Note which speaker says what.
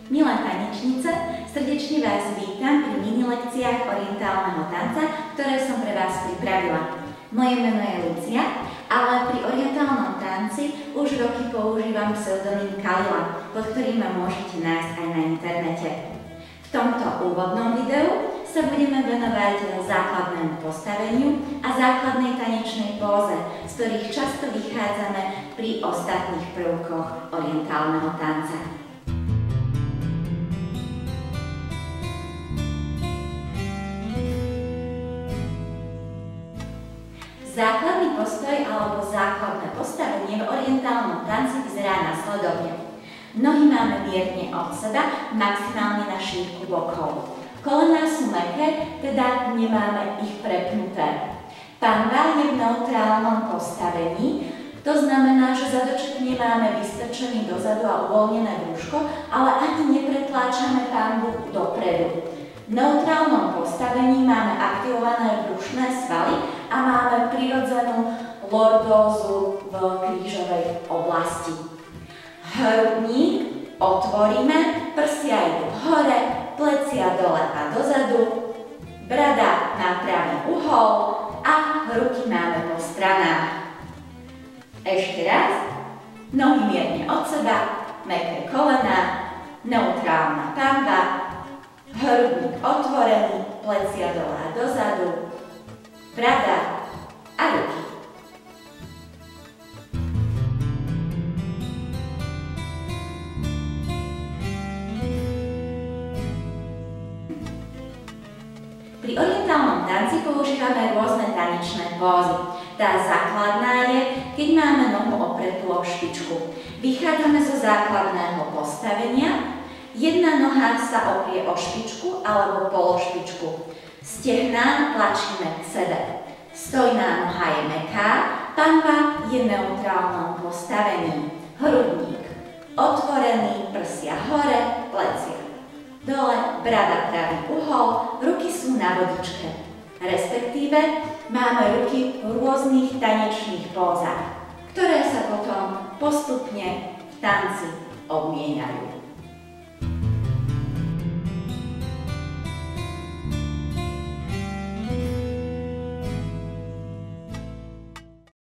Speaker 1: Milé tanečnice, srdečne vás vítam pri mini lekciách orientálneho tanca, ktoré som pre vás pripravila. Moje meno je Lucia, ale pri orientálnom tanci už roky používam pseudonym Kalila, pod ktorým ma môžete nájsť aj na internete. V tomto úvodnom videu sa budeme venovať základnému postaveniu a základnej tanečnej póze, z ktorých často vychádzame pri ostatných prvkoch orientálneho tanca. Základný postoj alebo základné postavenie v orientálnom tanci vyzerá nasledovne. Nohy máme mierne od seba, maximálne na šírku bokov. Kolená sú mäkké, teda nemáme ich prepnuté. Panva je v neutrálnom postavení, to znamená, že zadoček nemáme vystrčený dozadu a uvoľnené brúško, ale ani nepretláčame panvu dopredu. V neutrálnom postavení máme aktivované brušné svaly a máme prirodzenú lordózu v krížovej oblasti. Hrudník otvoríme, prsia idú hore, plecia dole a dozadu, brada na pravý uhol a ruky máme po stranách. Ešte raz, nohy mierne od seba, mäkké kolená, neutrálna panva, hrudník otvorený, plecia dole a dozadu, brada a ruky. Pri orientálnom tanci používame rôzne tanečné pózy. Tá základná je, keď máme nohu opretú o špičku. Vychádzame zo základného postavenia. Jedna noha sa oprie o špičku alebo pološpičku. Stehná tlačíme k sebe. Stojná noha je mäkká, panva je v neutrálnom postavení. Hrudník otvorený, prsia hore, plecia dole, brada pravý uhol, ruky sú na vodičke. Respektíve máme ruky v rôznych tanečných pózach, ktoré sa potom postupne v tanci obmieniajú.